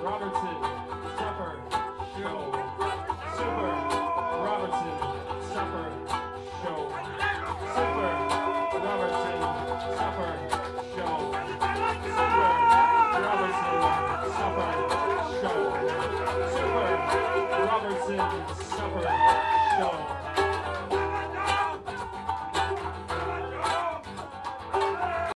Robertson Supper Show. Super Robertson Supper Show. Super Robertson Supper Show. Super Robertson Supper Show. Super Robertson Supper Show.